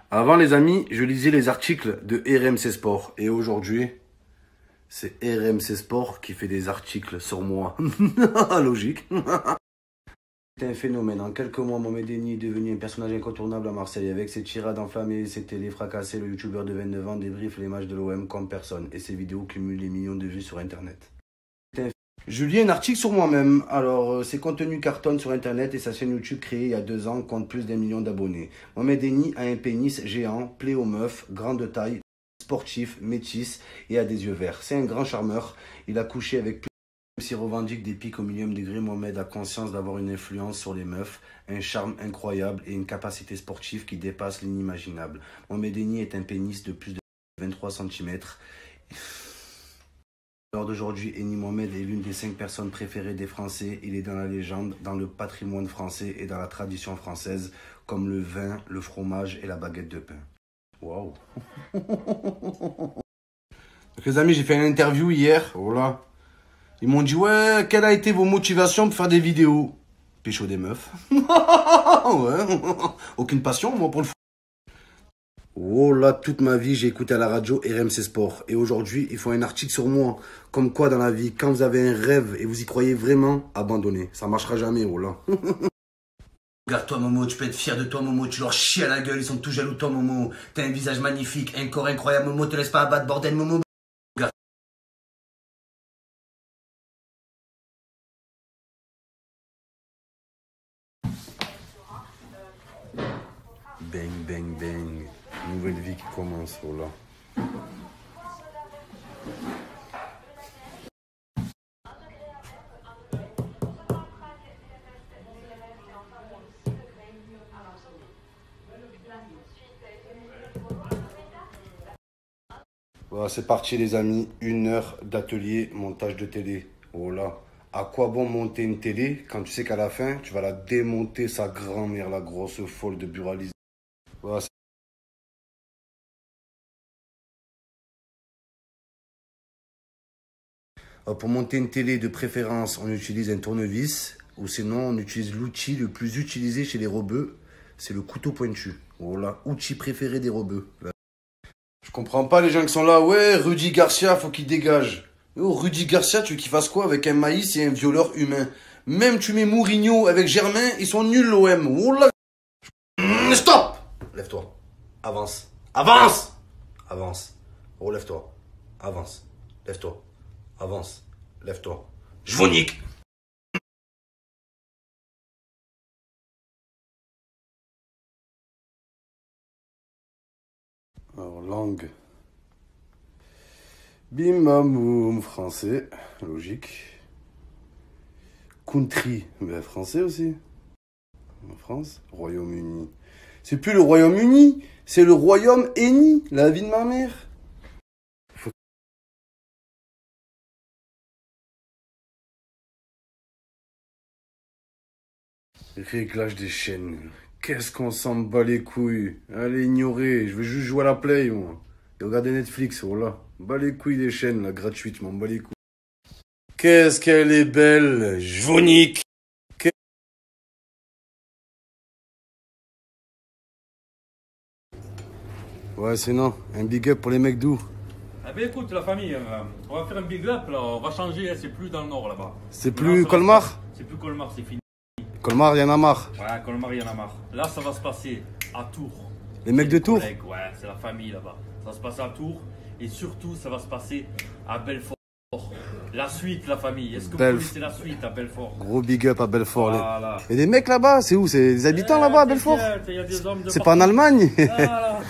Avant, les amis, je lisais les articles de RMC Sport. Et aujourd'hui, c'est RMC Sport qui fait des articles sur moi. Logique. C'est un phénomène. En quelques mois, Mohamed Eni est devenu un personnage incontournable à Marseille. Avec ses tirades enflammées, ses télés fracassées, le youtubeur de 29 ans débriefe les matchs de l'OM comme personne. Et ses vidéos cumulent les millions de vues sur Internet. Je lis un article sur moi-même. Alors, ses contenus cartonnent sur Internet et sa chaîne YouTube créée il y a 2 ans compte plus d'1 million d'abonnés. Mohamed Eni a un pénis géant, plaît aux meufs, grande taille, sportif, métis et a des yeux verts. C'est un grand charmeur. Il a couché avec plus de s'il revendique des pics au millième degré. Mohamed a conscience d'avoir une influence sur les meufs, un charme incroyable et une capacité sportive qui dépasse l'inimaginable. Mohamed Eni est un pénis de plus de 23 cm. Lors d'aujourd'hui, Eni Mohamed est l'une des 5 personnes préférées des Français. Il est dans la légende, dans le patrimoine français et dans la tradition française, comme le vin, le fromage et la baguette de pain. Waouh. Donc les amis, j'ai fait une interview hier. Voilà. Ils m'ont dit, ouais, quelles a été vos motivations pour faire des vidéos? Pécho des meufs. Ouais. Aucune passion, moi, pour le foot. Oh là, toute ma vie, j'ai écouté à la radio RMC Sport. Et aujourd'hui, ils font un article sur moi. Comme quoi, dans la vie, quand vous avez un rêve et vous y croyez vraiment, abandonnez. Ça marchera jamais, oh là. Regarde-toi, Momo, tu peux être fier de toi, Momo. Tu leur chies à la gueule, ils sont tout jaloux de toi, Momo. T'as un visage magnifique, un corps incroyable, Momo. Te laisse pas abattre, bordel, Momo. Regarde. Bang, bang, bang. Nouvelle vie qui commence, oh là. Voilà, c'est parti les amis, 1 heure d'atelier montage de télé. Oh là, à quoi bon monter une télé quand tu sais qu'à la fin, tu vas la démonter sa grand-mère, la grosse folle de buralisme. Voilà, pour monter une télé de préférence, on utilise un tournevis ou sinon on utilise l'outil le plus utilisé chez les rebeux, c'est le couteau pointu. Voilà, outil préféré des rebeux. Je comprends pas les gens qui sont là, ouais, Rudy Garcia, faut qu'il dégage. Oh, Rudy Garcia, tu veux qu'il fasse quoi avec un maïs et un violeur humain? Même tu mets Mourinho avec Germain, ils sont nuls l'OM. Oh là. Stop! Lève-toi. Avance. Avance! Avance. Relève-toi. Avance. Lève-toi. Avance. Lève-toi. Je vous nique. Alors, langue. Bim bam boum, français. Logique. Country, mais français aussi. En France, Royaume-Uni. C'est plus le Royaume-Uni, c'est le Royaume-Eni, la vie de ma mère. Réglage des chaînes. Qu'est-ce qu'on s'en bat les couilles? Allez, ignorer. Je veux juste jouer à la play, moi. Et regarder Netflix, voilà. Bas les couilles des chaînes, là, gratuitement. Bas les couilles. Qu'est-ce qu'elle est belle. Je vous nique. Ouais, c'est non. Un big up pour les mecs d'où? Eh bien écoute la famille, on va faire un big up là, on va changer, c'est plus dans le nord là-bas. C'est plus Colmar? C'est plus Colmar, c'est fini. Colmar, y en a marre. Ouais, Colmar, il y en a marre. Là, ça va se passer à Tours. Les mecs de Tours? Ouais, c'est la famille là-bas. Ça va se passer à Tours et surtout, ça va se passer à Belfort. La suite, la famille. Est-ce que vous connaissez la suite à Belfort? Gros big up à Belfort. Voilà. Et des mecs là-bas, c'est où? C'est des habitants là-bas à Belfort? C'est pas en Allemagne? Voilà.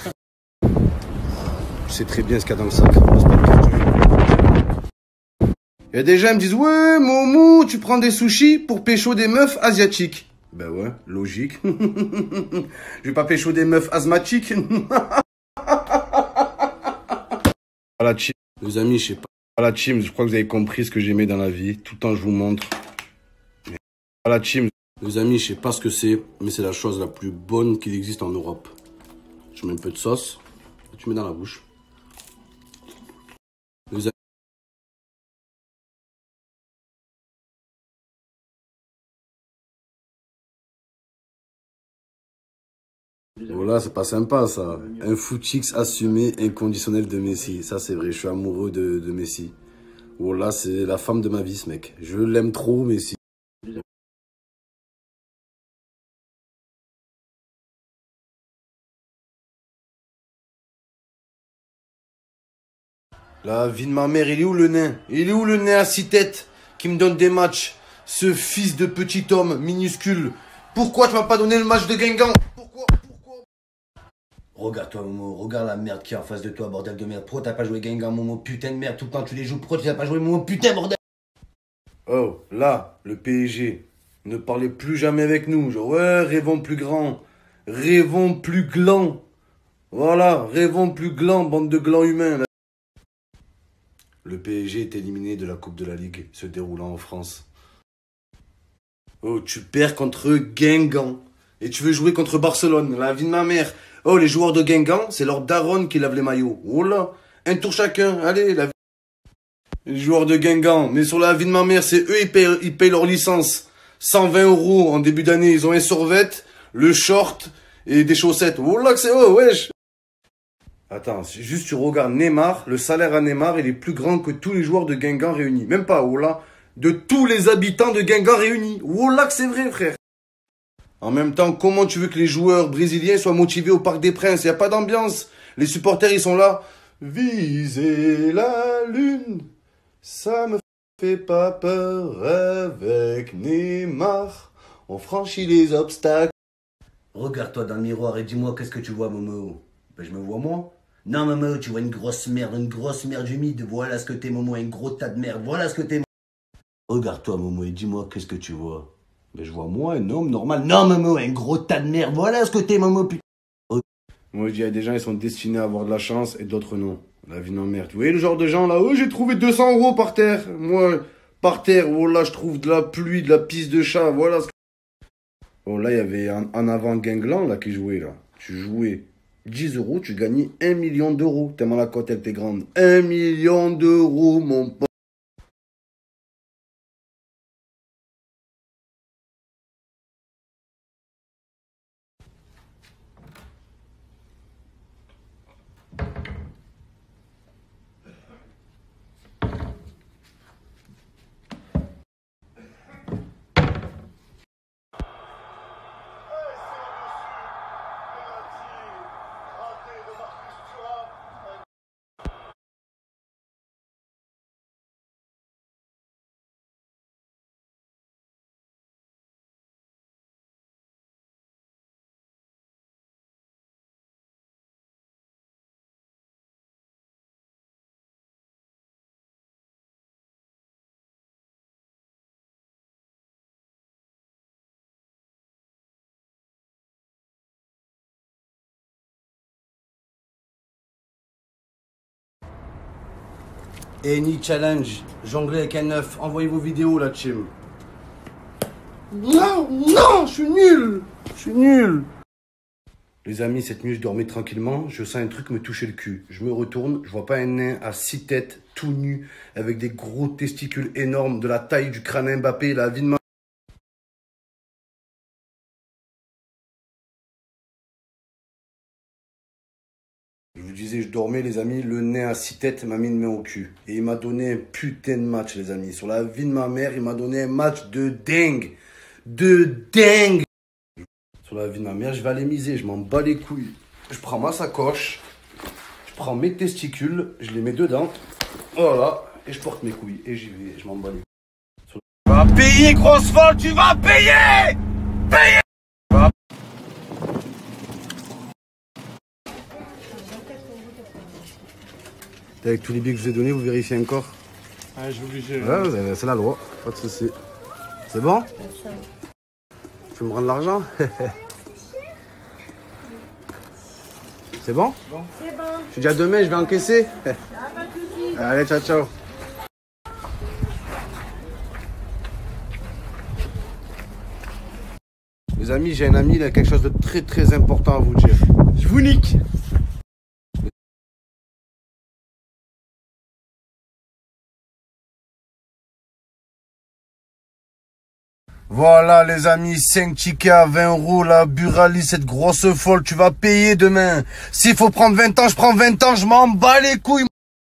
Je sais très bien ce qu'il y a dans le sac. Il y a des gens qui me disent, ouais, Momo, tu prends des sushis pour pécho des meufs asiatiques. Ben ouais, logique. Je vais pas pécho des meufs asthmatiques. À la team. Les amis, je sais pas. À la team, je crois que vous avez compris ce que j'aimais dans la vie. Tout le temps, je vous montre. À la team. Les amis, je sais pas ce que c'est, mais c'est la chose la plus bonne qu'il existe en Europe. Je mets un peu de sauce. Tu mets dans la bouche. Les amis. Voilà, c'est pas sympa ça. Un footix assumé, inconditionnel de Messi. Ça c'est vrai, je suis amoureux de Messi. Voilà, c'est la femme de ma vie ce mec. Je l'aime trop, Messi. La vie de ma mère, il est où le nain? Il est où le nain à 6 têtes qui me donne des matchs? Ce fils de petit homme minuscule. Pourquoi tu m'as pas donné le match de Guingamp? Pourquoi? Regarde-toi, Momo, regarde la merde qui est en face de toi, bordel de merde. Pourquoi t'as pas joué Guingamp, Momo? Putain de merde, tout le temps tu les joues. Pourquoi tu n'as pas joué, Momo? Putain, bordel! Oh, là, le PSG. Ne parlez plus jamais avec nous. Genre, ouais, rêvons plus grand. Rêvons plus gland. Voilà, rêvons plus gland, bande de glands humains. Là. Le PSG est éliminé de la Coupe de la Ligue, se déroulant en France. Oh, tu perds contre Guingamp. Et tu veux jouer contre Barcelone, la vie de ma mère. Oh, les joueurs de Guingamp, c'est leur daronne qui lave les maillots. Oh là, un tour chacun, allez, la vie. Les joueurs de Guingamp, mais sur la vie de ma mère, c'est eux, ils payent leur licence. 120 € en début d'année, ils ont un survêt, le short et des chaussettes. Oh là que c'est, oh wesh. Attends, juste tu regardes Neymar, le salaire à Neymar, il est plus grand que tous les joueurs de Guingamp réunis. Même pas, oh là, de tous les habitants de Guingamp réunis. Oh là que c'est vrai, frère. En même temps, comment tu veux que les joueurs brésiliens soient motivés au Parc des Princes? Il n'y a pas d'ambiance. Les supporters, ils sont là. Viser la lune, ça me fait pas peur avec Neymar. On franchit les obstacles. Regarde-toi dans le miroir et dis-moi qu'est-ce que tu vois, Momo? Ben, je me vois moi. Non, Momo, tu vois une grosse merde humide. Voilà ce que t'es, Momo, un gros tas de merde. Voilà ce que t'es. Regarde-toi, Momo, et dis-moi qu'est-ce que tu vois? Ben, je vois moi, un homme normal. Non, Momo, un gros tas de merde. Voilà ce que t'es, Momo, putain. Moi, je dis, il y a des gens, ils sont destinés à avoir de la chance et d'autres non. La vie non merde. Vous voyez le genre de gens là? Oh, j'ai trouvé 200 € par terre. Moi, par terre, voilà, je trouve de la pluie, de la pisse de chat. Voilà. Bon, là, il y avait en avant Guinglan là qui jouait là. Tu jouais 10 €, tu gagnais 1 million d'euros. Tellement la cote, elle était grande. 1 million d'euros, mon pote. Any challenge, jongler avec un œuf. Envoyez vos vidéos là, Chim. Non, non, je suis nul. Je suis nul. Les amis, cette nuit, je dormais tranquillement. Je sens un truc me toucher le cul. Je me retourne, je vois pas un nain à 6 têtes, tout nu, avec des gros testicules énormes, de la taille du crâne Mbappé, la vie de ma... Je vous disais, je dormais, les amis, le nain à 6 têtes m'a mis une main au cul. Et il m'a donné un putain de match, les amis. Sur la vie de ma mère, il m'a donné un match de dingue. De dingue. Sur la vie de ma mère, je vais aller miser, je m'en bats les couilles. Je prends ma sacoche, je prends mes testicules, je les mets dedans. Voilà. Et je porte mes couilles. Et j'y vais, je m'en bats les couilles. Tu vas payer, grosse folle, tu vas payer. Payer. Avec tous les billets que je vous ai donnés, vous vérifiez encore? Ah, je suis obligé. Ouais, c'est la loi, pas de souci. C'est bon? Tu veux me rendre l'argent? C'est bon? C'est bon. Je te dis à demain, je vais encaisser. Allez, ciao, ciao. Les amis, j'ai un ami, il a quelque chose de très très important à vous dire. Je vous nique. Voilà les amis, 5 tickets à 20 euros, la Burali, cette grosse folle, tu vas payer demain. S'il faut prendre 20 ans, je prends 20 ans, je m'en bats les couilles.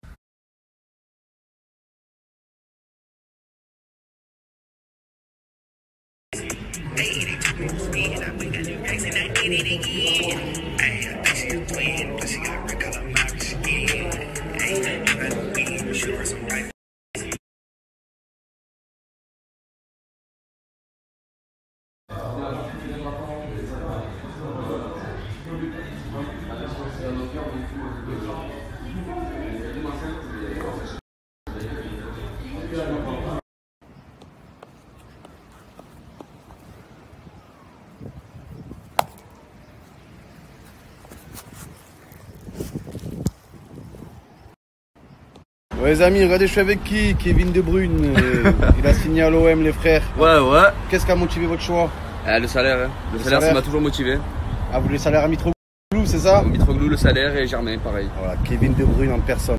Ouais les amis, regardez je suis avec qui? Kevin De Bruyne, il a signé à l'OM les frères. Ouais. Qu'est-ce qui a motivé votre choix? Le salaire, hein. Le salaire, ça m'a toujours motivé. Ah vous voulez le salaire à Mitroglou, c'est ça? Mitroglou, le salaire et Germain, pareil. Voilà, Kevin De Bruyne en personne.